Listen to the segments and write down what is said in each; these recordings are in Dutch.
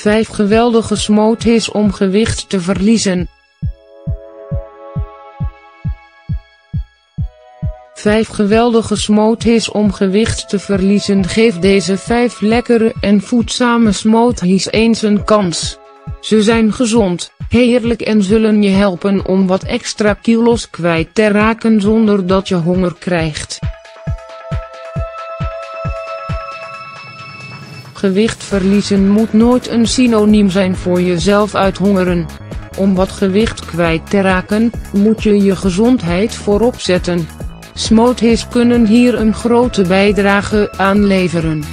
5 geweldige smoothies om gewicht te verliezen. 5 geweldige smoothies om gewicht te verliezen. Geef deze 5 lekkere en voedzame smoothies eens een kans. Ze zijn gezond, heerlijk en zullen je helpen om wat extra kilo's kwijt te raken zonder dat je honger krijgt. Gewicht verliezen moet nooit een synoniem zijn voor jezelf uithongeren. Om wat gewicht kwijt te raken, moet je je gezondheid voorop zetten. Smoothies kunnen hier een grote bijdrage aan leveren.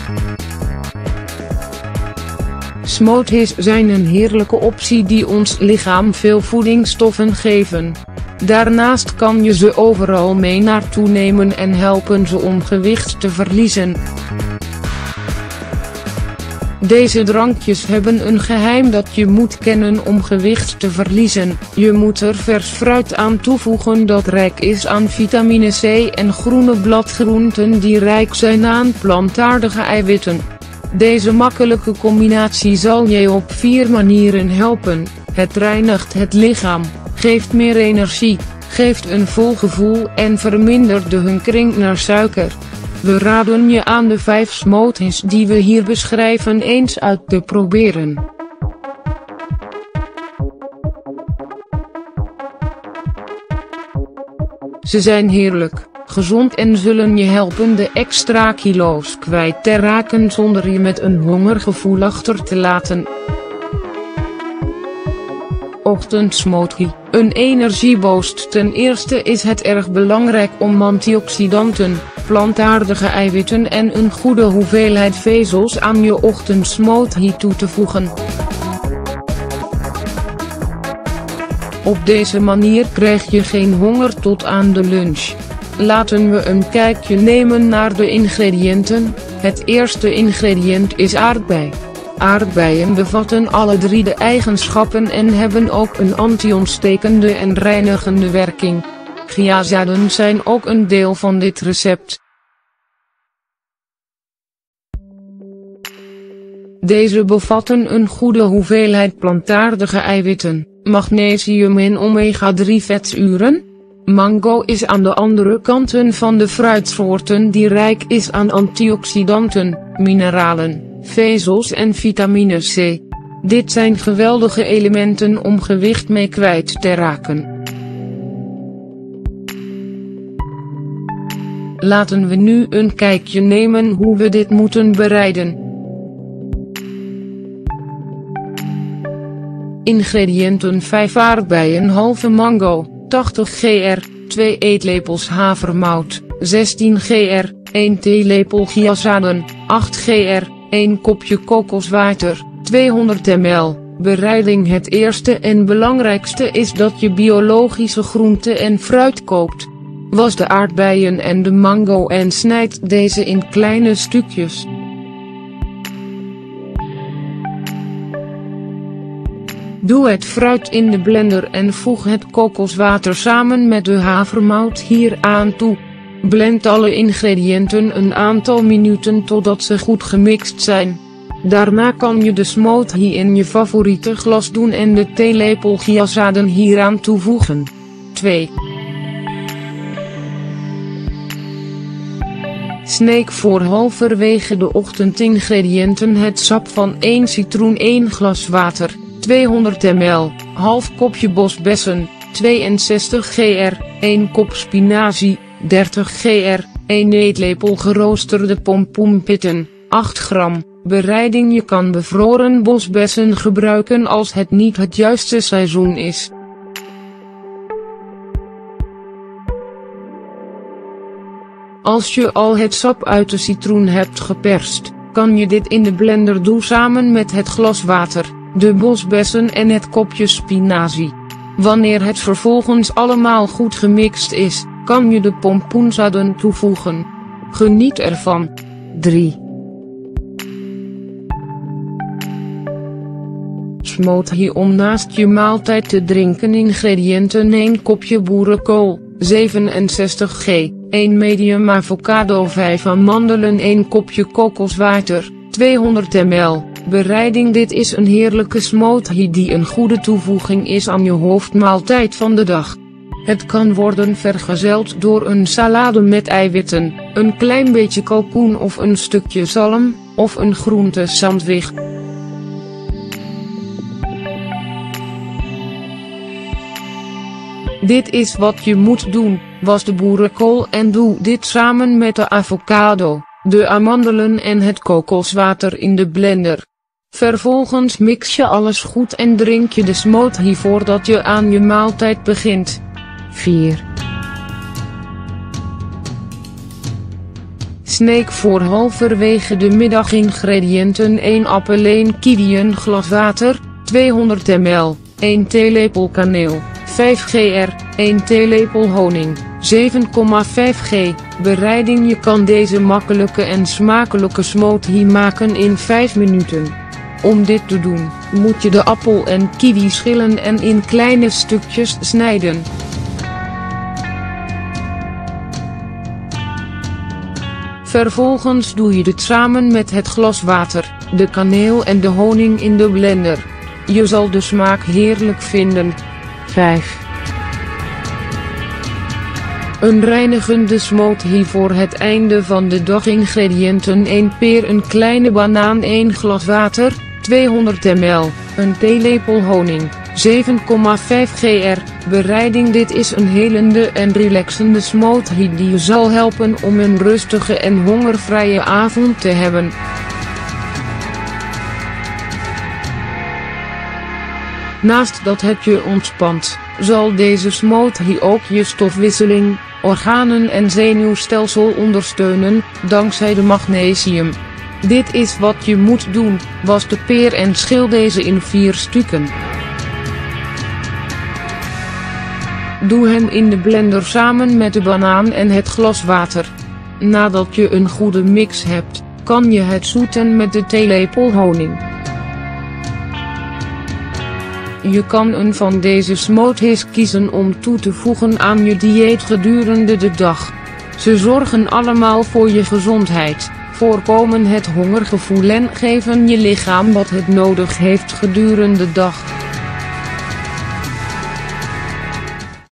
Smoothies zijn een heerlijke optie die ons lichaam veel voedingsstoffen geven. Daarnaast kan je ze overal mee naartoe nemen en helpen ze om gewicht te verliezen. Deze drankjes hebben een geheim dat je moet kennen om gewicht te verliezen. Je moet er vers fruit aan toevoegen dat rijk is aan vitamine C en groene bladgroenten die rijk zijn aan plantaardige eiwitten. Deze makkelijke combinatie zal je op 4 manieren helpen. Het reinigt het lichaam, geeft meer energie, geeft een vol gevoel en vermindert de hunkering naar suiker. We raden je aan de 5 smoothies die we hier beschrijven eens uit te proberen. Ze zijn heerlijk, gezond en zullen je helpen de extra kilo's kwijt te raken zonder je met een hongergevoel achter te laten. Ochtendsmoothie, een energieboost. Ten eerste is het erg belangrijk om antioxidanten, plantaardige eiwitten en een goede hoeveelheid vezels aan je ochtendsmoothie toe te voegen. Op deze manier krijg je geen honger tot aan de lunch. Laten we een kijkje nemen naar de ingrediënten. Het eerste ingrediënt is aardbei. Aardbeien bevatten alle 3 de eigenschappen en hebben ook een anti-ontstekende en reinigende werking. Chiazaden zijn ook een deel van dit recept. Deze bevatten een goede hoeveelheid plantaardige eiwitten, magnesium en omega-3 vetzuren. Mango is aan de andere kanten van de fruitsoorten die rijk is aan antioxidanten, mineralen, vezels en vitamine C. Dit zijn geweldige elementen om gewicht mee kwijt te raken. Laten we nu een kijkje nemen hoe we dit moeten bereiden. Ingrediënten: 5 aardbeien, halve mango, 80 gr, 2 eetlepels havermout, 16 gr, 1 theelepel chiazaden, 8 gr, 1 kopje kokoswater, 200 ml. Bereiding: het eerste en belangrijkste is dat je biologische groente en fruit koopt. Was de aardbeien en de mango en snijd deze in kleine stukjes. Doe het fruit in de blender en voeg het kokoswater samen met de havermout hier aan toe. Blend alle ingrediënten een aantal minuten totdat ze goed gemixt zijn. Daarna kan je de smoothie in je favoriete glas doen en de theelepel chiazaden hieraan toevoegen. 2. Sneek voor halverwege de ochtend ingrediënten: het sap van 1 citroen, 1 glas water, 200 ml, half kopje bosbessen, 62 gr, 1 kop spinazie, 30 gr, 1 eetlepel geroosterde pompoenpitten, 8 gram. Bereiding: je kan bevroren bosbessen gebruiken als het niet het juiste seizoen is. Als je al het sap uit de citroen hebt geperst, kan je dit in de blender doen samen met het glas water, de bosbessen en het kopje spinazie. Wanneer het vervolgens allemaal goed gemixt is, kan je de pompoenzaden toevoegen. Geniet ervan. 3. Smoothie om naast je maaltijd te drinken. Ingrediënten: 1 kopje boerenkool, 67 g, 1 medium avocado, 5 amandelen, 1 kopje kokoswater, 200 ml, Bereiding: dit is een heerlijke smoothie die een goede toevoeging is aan je hoofdmaaltijd van de dag. Het kan worden vergezeld door een salade met eiwitten, een klein beetje kalkoen of een stukje zalm, of een groentesandwich. Dit is wat je moet doen: was de boerenkool en doe dit samen met de avocado, de amandelen en het kokoswater in de blender. Vervolgens mix je alles goed en drink je de smoothie voordat je aan je maaltijd begint. 4. Snack voor halverwege de middag. Ingrediënten: 1 appel, 1 kiwi, een glas water, 200 ml, 1 theelepel kaneel, 5 gr, 1 theelepel honing, 7,5 g. Bereiding: je kan deze makkelijke en smakelijke smoothie maken in 5 minuten. Om dit te doen, moet je de appel en kiwi schillen en in kleine stukjes snijden. Vervolgens doe je dit samen met het glas water, de kaneel en de honing in de blender. Je zal de smaak heerlijk vinden. 5. Een reinigende smoothie voor het einde van de dag. Ingrediënten: 1 peer, een kleine banaan, 1 glas water, 200 ml, een theelepel honing, 7,5 gr. Bereiding: dit is een helende en relaxende smoothie die je zal helpen om een rustige en hongervrije avond te hebben. Naast dat het je ontspant, zal deze smoothie ook je stofwisseling, organen en zenuwstelsel ondersteunen, dankzij de magnesium. Dit is wat je moet doen: was de peer en schil deze in 4 stukken. Doe hem in de blender samen met de banaan en het glas water. Nadat je een goede mix hebt, kan je het zoeten met de theelepel honing. Je kan een van deze smoothies kiezen om toe te voegen aan je dieet gedurende de dag. Ze zorgen allemaal voor je gezondheid, voorkomen het hongergevoel en geven je lichaam wat het nodig heeft gedurende de dag.